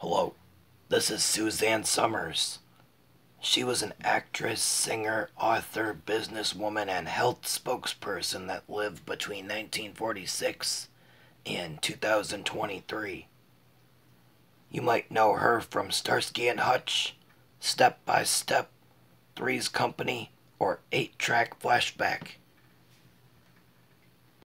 Hello, this is Suzanne Somers. She was an actress, singer, author, businesswoman, and health spokesperson that lived between 1946 and 2023. You might know her from Starsky and Hutch, Step by Step, Three's Company, or 8-Track Flashback.